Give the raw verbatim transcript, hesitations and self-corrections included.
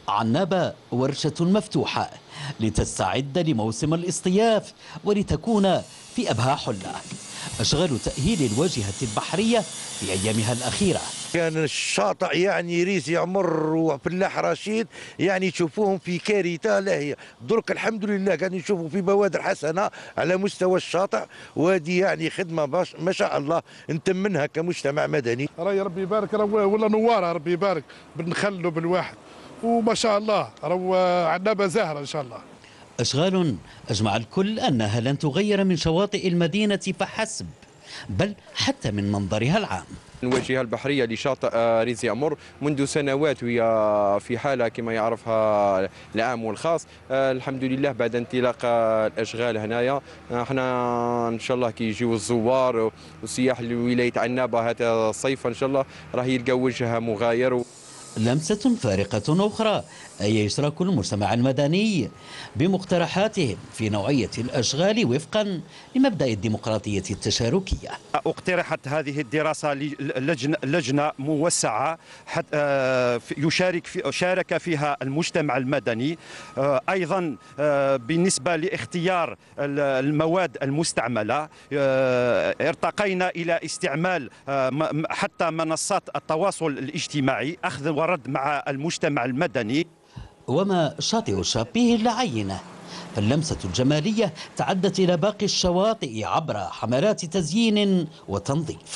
عنابة ورشة مفتوحة لتستعد لموسم الاصطياف ولتكون في أبهى حلة. أشغال تأهيل الواجهة البحرية في أيامها الأخيرة. كان الشاطئ يعني ريزي عمر وفلاح رشيد يعني تشوفوهم في كارثة لاهية، درك الحمد لله قاعدين نشوفوا في بوادر حسنة على مستوى الشاطئ، وهذه يعني خدمة ما شاء الله نتمنها كمجتمع مدني. راهي ربي يبارك راهو ولا نوارة ربي يبارك بالنخل وبالواحد، وما شاء الله راهو عنابة زاهرة إن شاء الله. أشغال أجمع الكل أنها لن تغير من شواطئ المدينة فحسب، بل حتى من منظرها العام. الواجهة البحرية لشاطئ ريزي أمور منذ سنوات وهي في حالة كما يعرفها العام والخاص. الحمد لله بعد انطلاق الأشغال هنايا احنا إن شاء الله كي يجيو الزوار والسياح لولاية عنابة هذا الصيف إن شاء الله راه يلقاو وجهها مغاير. لمسة فارقة أخرى أي يشارك المجتمع المدني بمقترحاتهم في نوعية الأشغال وفقا لمبدأ الديمقراطية التشاركية. اقترحت هذه الدراسة لجنة لجنة موسعة حتى يشارك في شارك فيها المجتمع المدني، أيضا بالنسبة لاختيار المواد المستعملة ارتقينا إلى استعمال حتى منصات التواصل الاجتماعي، أخذ ورد مع المجتمع المدني. وما شاطئ شابيه العينة، فاللمسة الجمالية تعدت إلى باقي الشواطئ عبر حملات تزيين وتنظيف.